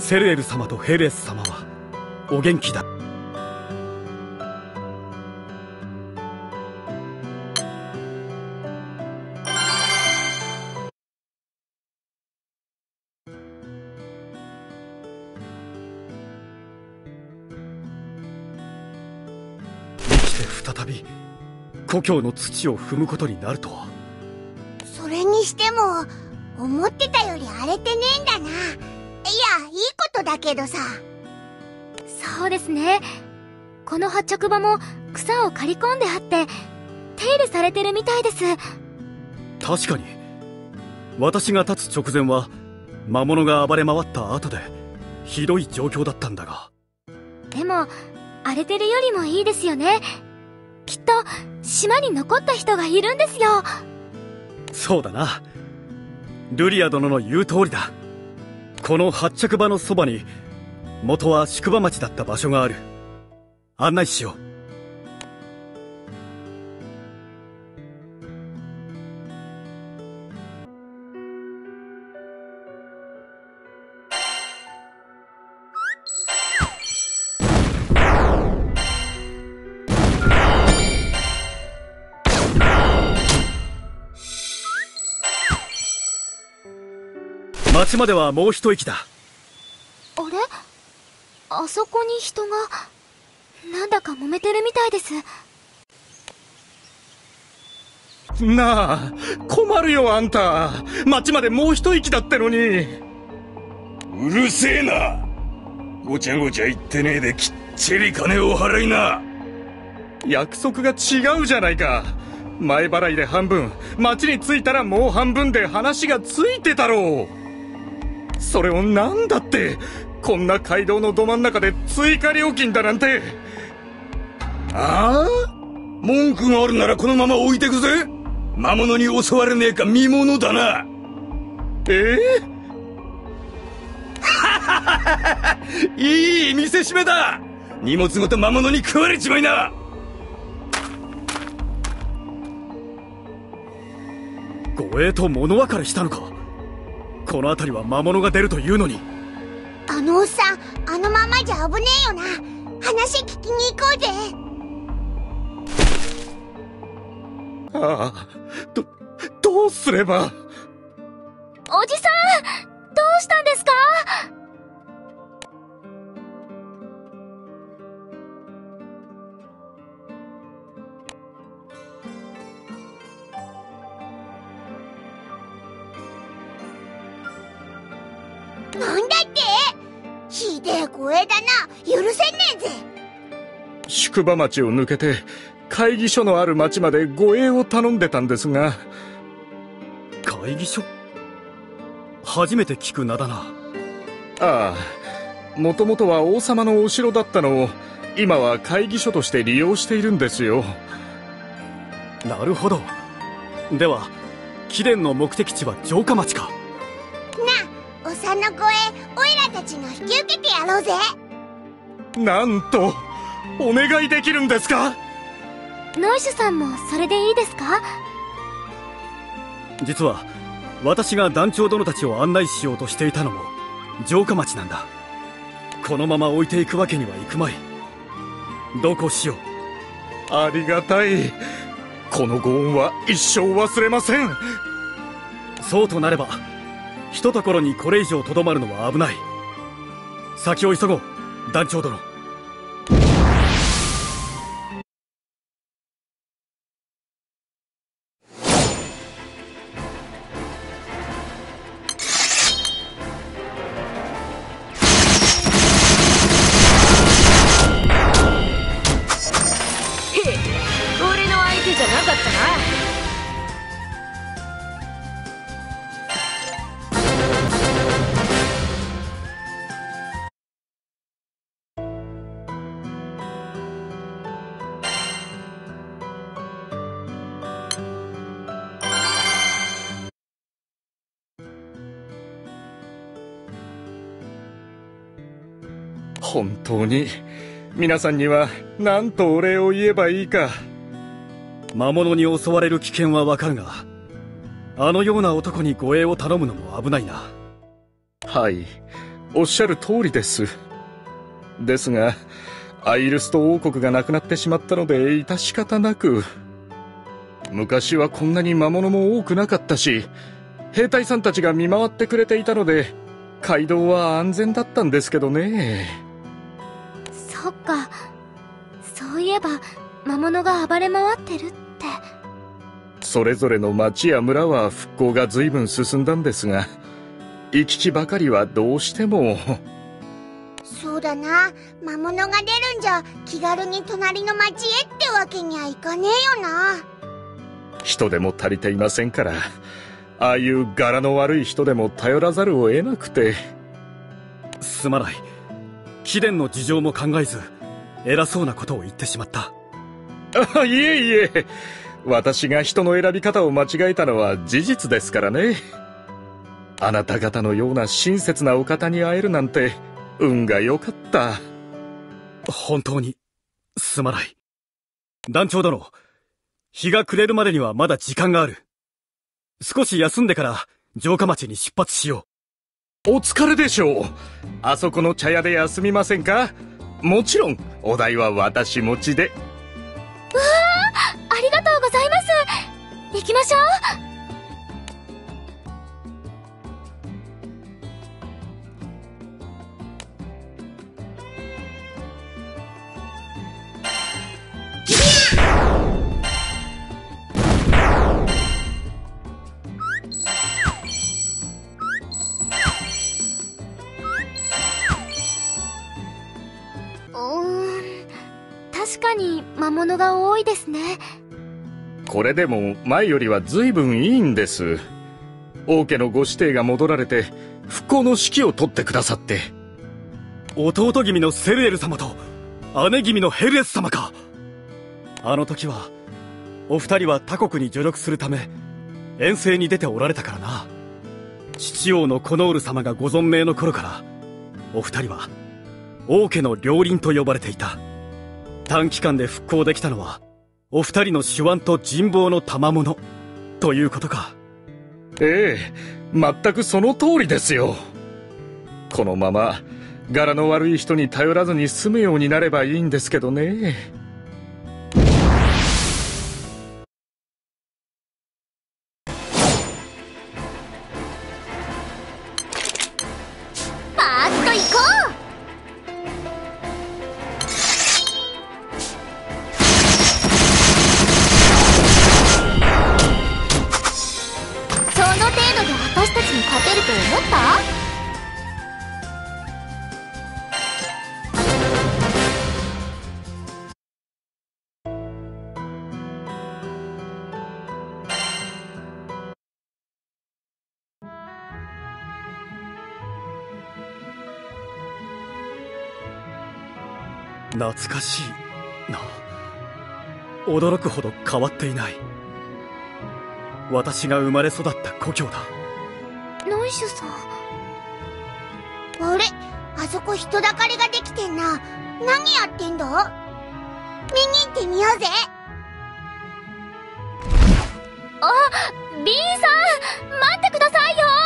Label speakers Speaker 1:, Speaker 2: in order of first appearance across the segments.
Speaker 1: セルエル様とヘレス様はお元気だ。生きて再び故郷の土を踏むことになるとは。
Speaker 2: それにしても思ってたより荒れてねえんだな。いや、いいことだけどさ。
Speaker 3: そうですね。この発着場も草を刈り込んであって手入れされてるみたいです。
Speaker 1: 確かに私が立つ直前は魔物が暴れ回った後でひどい状況だったんだが。
Speaker 3: でも荒れてるよりもいいですよね。きっと島に残った人がいるんですよ。
Speaker 1: そうだな。ルリア殿の言う通りだ。この発着場のそばに元は宿場町だった場所がある。案内しよう。町まではもう一息だ。
Speaker 3: あれ？あそこに人がなんだか揉めてるみたいです。
Speaker 4: なあ、困るよあんた。町までもう一息だってのに。
Speaker 5: うるせえな。ごちゃごちゃ言ってねえできっちり金を払いな。
Speaker 4: 約束が違うじゃないか。前払いで半分、町に着いたらもう半分で話がついてたろう。それをなんだってこんな街道のど真ん中で追加料金だなんて。
Speaker 5: ああ、文句があるならこのまま置いてくぜ。魔物に襲われねえか見ものだな。いい見せしめだ。荷物ごと魔物に食われちまいな。
Speaker 1: 護衛と物別れしたのか。この辺りは魔物が出るというのに。
Speaker 2: あのおっさん、あのままじゃ危ねえよな。話聞きに行こうぜ。
Speaker 4: ああ、どうすれば。
Speaker 3: おじさん、どうしたんですか？
Speaker 2: なんだって？ひでえ護衛だな。許せねえぜ。
Speaker 4: 宿場町を抜けて会議所のある町まで護衛を頼んでたんですが。
Speaker 1: 会議所？初めて聞く名だな。
Speaker 4: ああ、もともとは王様のお城だったのを今は会議所として利用しているんですよ。
Speaker 1: なるほど。では貴殿の目的地は城下町か。
Speaker 2: なあ、お産の護衛、オイラたちの引き受けてやろうぜ。
Speaker 4: なんとお願いできるんですか？
Speaker 3: ノイシュさんもそれでいいですか？
Speaker 1: 実は私が団長殿たちを案内しようとしていたのも城下町なんだ。このまま置いていくわけにはいくまい。同行しよう。
Speaker 4: ありがたい。このご恩は一生忘れません。
Speaker 1: そうとなればひとところにこれ以上とどまるのは危ない。先を急ごう、団長殿。
Speaker 6: 俺の相手じゃなかったな。
Speaker 4: 本当に皆さんには何とお礼を言えばいいか。
Speaker 1: 魔物に襲われる危険はわかるが、あのような男に護衛を頼むのも危ないな。
Speaker 4: はい、 おっしゃる通りです。ですが、アイルスト王国がなくなってしまったので致し方なく。昔はこんなに魔物も多くなかったし、兵隊さんたちが見回ってくれていたので、街道は安全だったんですけどね。
Speaker 3: そっか。そういえば魔物が暴れ回ってるって。
Speaker 4: それぞれの町や村は復興が随分進んだんですが、行き来ばかりはどうしても。
Speaker 2: そうだな。魔物が出るんじゃ気軽に隣の町へってわけにはいかねえよな。
Speaker 4: 人手も足りていませんから、ああいう柄の悪い人でも頼らざるを得なくて。
Speaker 1: すまない。貴殿の事情も考えず偉そうなことを言ってしまった。
Speaker 4: いえいえ、私が人の選び方を間違えたのは事実ですからね。あなた方のような親切なお方に会えるなんて運が良かった。
Speaker 1: 本当にすまない。団長殿、日が暮れるまでにはまだ時間がある。少し休んでから城下町に出発しよ
Speaker 4: う。お疲れでしょう。あそこの茶屋で休みませんか？もちろんお代は私持ちで。
Speaker 3: うわあ、ありがとうございます。行きましょう。確かに魔物が多いですね。
Speaker 4: これでも前よりは随分いいんです。王家のご指定が戻られて復興の指揮を取ってくださって。
Speaker 1: 弟君のセルエル様と姉君のヘルエス様か。あの時はお二人は他国に助力するため遠征に出ておられたからな。父王のコノール様がご存命の頃からお二人は王家の両輪と呼ばれていた。短期間で復興できたのはお二人の手腕と人望の賜物ということか。
Speaker 4: ええ、全くその通りですよ。このまま柄の悪い人に頼らずに済むようになればいいんですけどね。
Speaker 3: パーッと行こう。私たちに勝てると思った？
Speaker 1: 懐かしいな。驚くほど変わっていない。私が生まれ育った故郷だ。
Speaker 3: ノイシュさん。
Speaker 2: あれ、あそこ人だかりができてんな。何やってんだ？見に行ってみようぜ。
Speaker 3: あ、ビーさん、待ってくださいよ。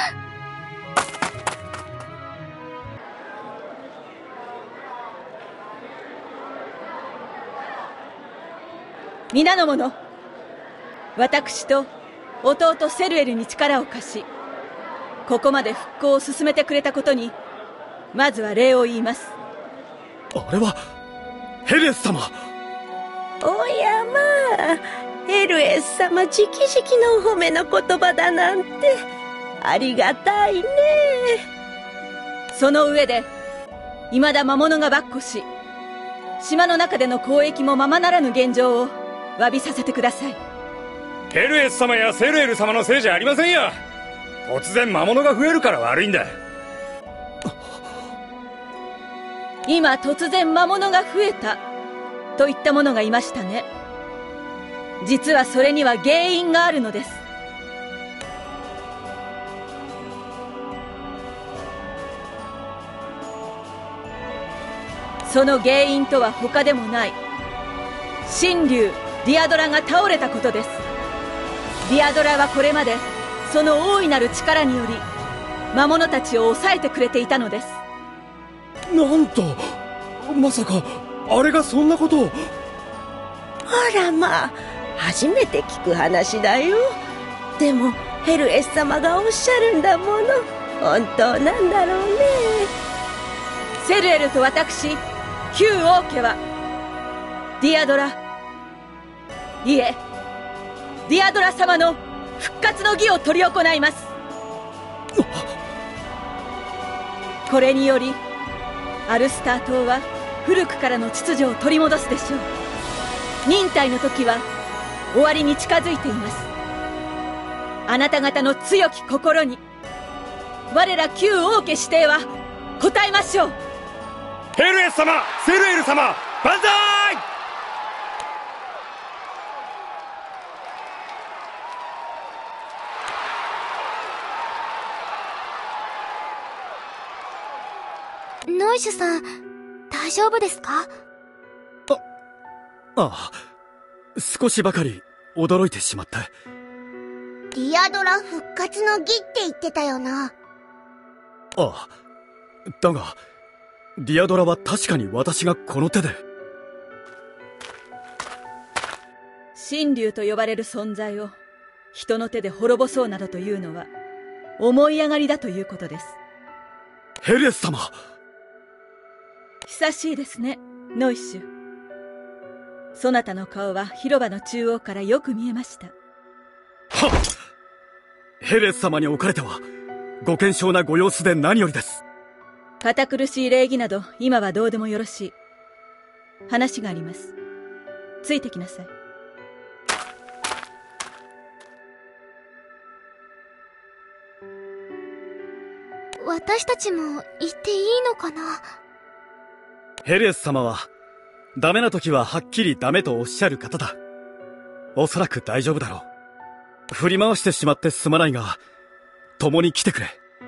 Speaker 7: 皆の者、私と弟セルエルに力を貸し、ここまで復興を進めてくれたことにまずは礼を言います。
Speaker 1: あれはヘルエス様。
Speaker 8: おやまあ、ヘルエス様直々のお褒めの言葉だなんてありがたいね。
Speaker 7: その上で未だ魔物が跋扈し、島の中での交易もままならぬ現状を詫びさせてください。
Speaker 5: ヘルエス様やセルエル様のせいじゃありませんよ。突然魔物が増えるから悪いんだ。
Speaker 7: 今突然魔物が増えたといった者がいましたね。実はそれには原因があるのです。その原因とは他でもない、神竜ディアドラが倒れたことです。ディアドラはこれまでその大いなる力により魔物たちを抑えてくれていたのです。
Speaker 1: なんと、まさかあれがそんなことを。
Speaker 8: あらまあ、初めて聞く話だよ。でもヘルエス様がおっしゃるんだもの。本当なんだろうね。
Speaker 7: セルエルと私旧王家はディアドラ、いえディアドラ様の復活の儀を執り行います。これによりアルスター島は古くからの秩序を取り戻すでしょう。忍耐の時は終わりに近づいています。あなた方の強き心に我ら旧王家指定は応えましょう。
Speaker 4: ヘルエス様、セルエル様、万歳！
Speaker 3: ノイシュさん、大丈夫ですか？
Speaker 1: ああ、少しばかり驚いてしまって。
Speaker 2: ディアドラ復活の儀って言ってたよな。
Speaker 1: ああ、だがディアドラは確かに私がこの手で。
Speaker 7: 神竜と呼ばれる存在を人の手で滅ぼそうなどというのは思い上がりだということです。
Speaker 1: ヘルエス様、
Speaker 7: 久しいですね、ノイシュ。そなたの顔は広場の中央からよく見えました。
Speaker 1: はっ！ヘルエス様におかれてはご健勝なご様子で何よりです。
Speaker 7: 堅苦しい礼儀など今はどうでもよろしい。話があります。ついてきなさい。
Speaker 3: 私たちも行っていいのかな？
Speaker 1: ヘルエス様はダメな時ははっきりダメとおっしゃる方だ。おそらく大丈夫だろう。振り回してしまってすまないが、共に来てくれ。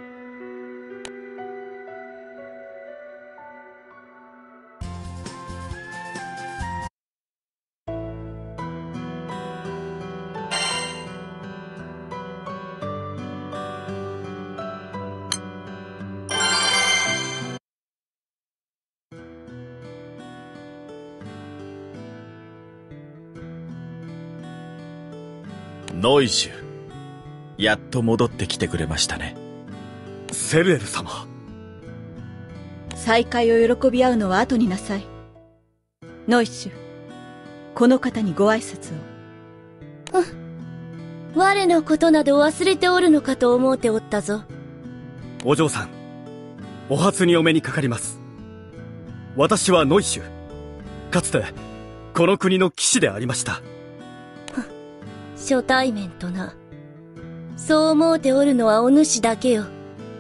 Speaker 9: ノイシュ、やっと戻ってきてくれましたね。
Speaker 1: セルエル様、
Speaker 7: 再会を喜び合うのは後になさい。ノイシュ、この方にご挨拶を。
Speaker 10: 我のことなど忘れておるのかと思うておったぞ。
Speaker 1: お嬢さん、お初にお目にかかります。私はノイシュ、かつてこの国の騎士でありました。
Speaker 10: 初対面とな。そう思うておるのはお主だけよ。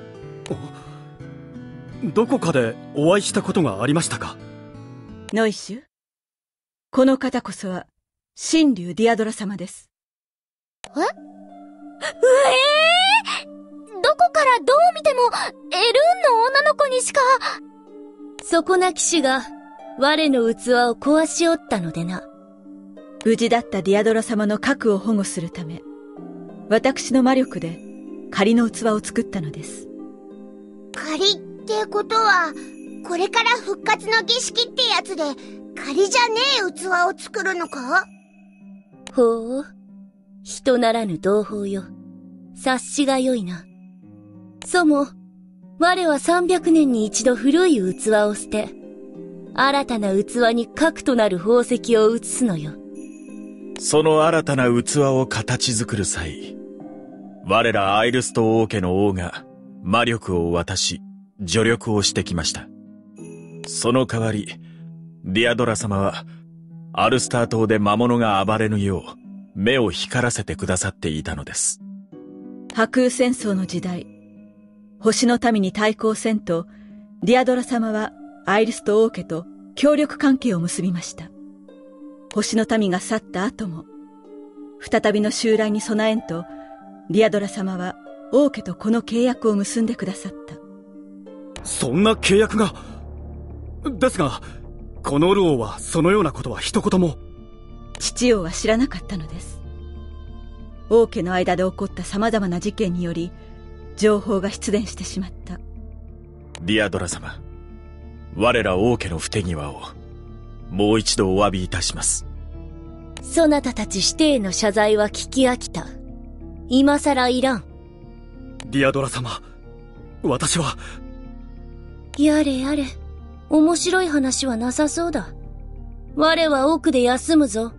Speaker 1: どこかでお会いしたことがありましたか？
Speaker 7: ノイシュ、この方こそは神竜ディアドラ様です。
Speaker 3: どこからどう見てもエルーンの女の子にしか。
Speaker 10: 底な騎士が我の器を壊しおったのでな。
Speaker 7: 無事だったディアドラ様の核を保護するため、私の魔力で仮の器を作ったのです。
Speaker 2: 仮ってことは、これから復活の儀式ってやつで仮じゃねえ器を作るのか？
Speaker 10: ほう、人ならぬ同胞よ。察しが良いな。そも、我は300年に一度古い器を捨て、新たな器に核となる宝石を移すのよ。
Speaker 9: その新たな器を形作る際、我らアイルスト王家の王が魔力を渡し、助力をしてきました。その代わり、ディアドラ様は、アルスター島で魔物が暴れぬよう、目を光らせてくださっていたのです。
Speaker 7: 破空戦争の時代、星の民に対抗せんと、ディアドラ様はアイルスト王家と協力関係を結びました。星の民が去った後も、再びの襲来に備えんと、ディアドラ様は王家とこの契約を結んでくださった。
Speaker 1: そんな契約が。ですが、コノール王はそのようなことは一言も。
Speaker 7: 父王は知らなかったのです。王家の間で起こった様々な事件により、 情報が出現してしまった。
Speaker 9: ディアドラ様、我ら王家の不手際をもう一度お詫びいたします。
Speaker 10: そなたたち師弟の謝罪は聞き飽きた。今さらいらん。
Speaker 1: ディアドラ様、私は。
Speaker 10: やれやれ、面白い話はなさそうだ。我は奥で休むぞ。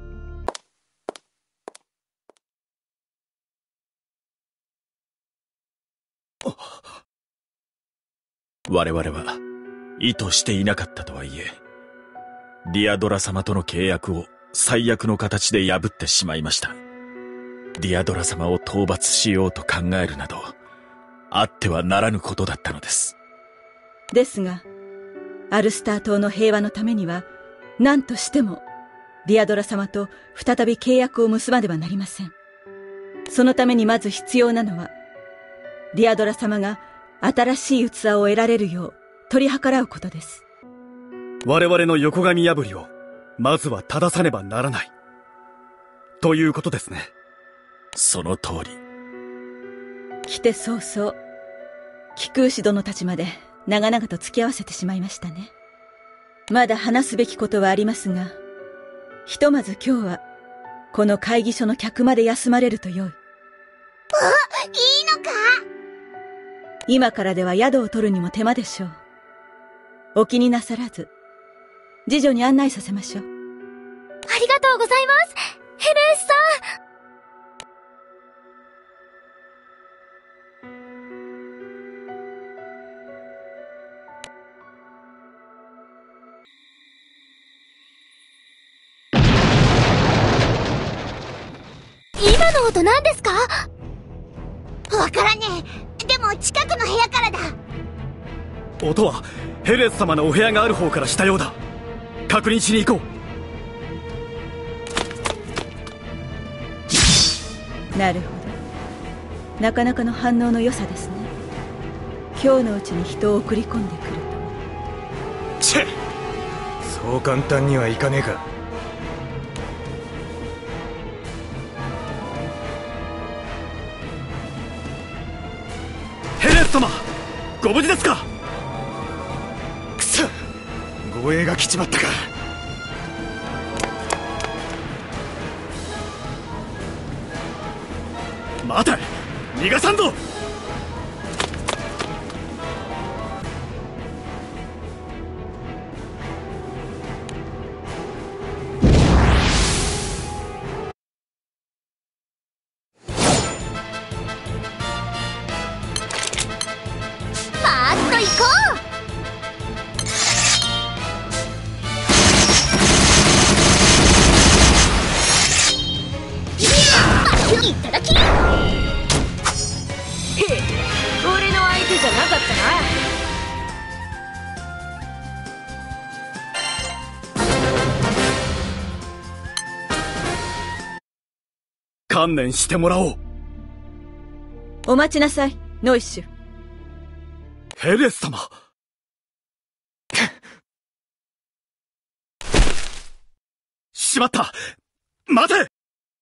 Speaker 9: 我々は意図していなかったとはいえ、ディアドラ様との契約を最悪の形で破ってしまいました。ディアドラ様を討伐しようと考えるなど、あってはならぬことだったのです。
Speaker 7: ですが、アルスター島の平和のためには、何としてもディアドラ様と再び契約を結ばねばなりません。そのためにまず必要なのは、ディアドラ様が新しい器を得られるよう取り計らうことです。
Speaker 1: 我々の横紙破りをまずは正さねばならないということですね。
Speaker 9: その通り。
Speaker 7: 来て早々、貴空士殿たちまで長々と付き合わせてしまいましたね。まだ話すべきことはありますが、ひとまず今日はこの会議所の客まで休まれるとよい。
Speaker 2: いいのか？
Speaker 7: 今からでは宿を取るにも手間でしょう。お気になさらず、次女に案内させましょう。
Speaker 3: ありがとうございます、ヘルエスさん。今の音何ですか？
Speaker 2: わからねえ。でも近くの部屋からだ。
Speaker 1: 音はヘレス様のお部屋がある方からしたようだ。確認しに行こ
Speaker 7: う。なるほど。なかなかの反応の良さですね。今日のうちに人を送り込んでくると。
Speaker 5: チェッ、そう簡単にはいかねえか。
Speaker 1: ヘレス様、ご無事ですか？
Speaker 5: くそ、護衛が来ちまったか。
Speaker 1: 待て、逃がさんぞ。観念してもらおう。
Speaker 7: お待ちなさい、ノイシュ。
Speaker 1: ヘレス様。しまった。待て。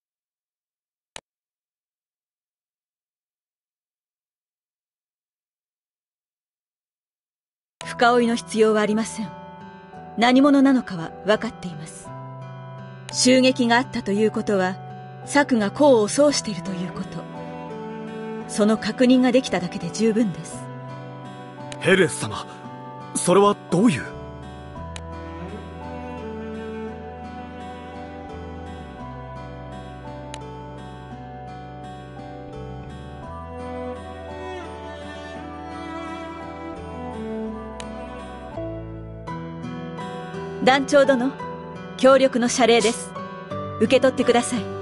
Speaker 7: 深追いの必要はありません。何者なのかは分かっています。襲撃があったということは、策が功を奏しているということ。その確認ができただけで十分です。
Speaker 1: ヘレス様、それはどういう？
Speaker 7: 団長殿、協力の謝礼です。受け取ってください。